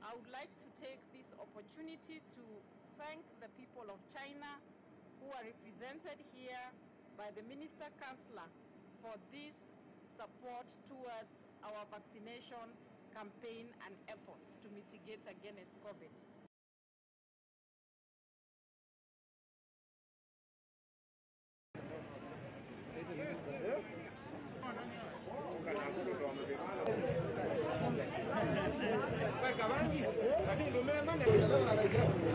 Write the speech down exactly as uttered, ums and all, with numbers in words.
I would like to take this opportunity to thank the people of China who are represented here by the Minister Chancellor for this support towards our vaccination campaign and efforts to mitigate against COVID. Vai, Cavani?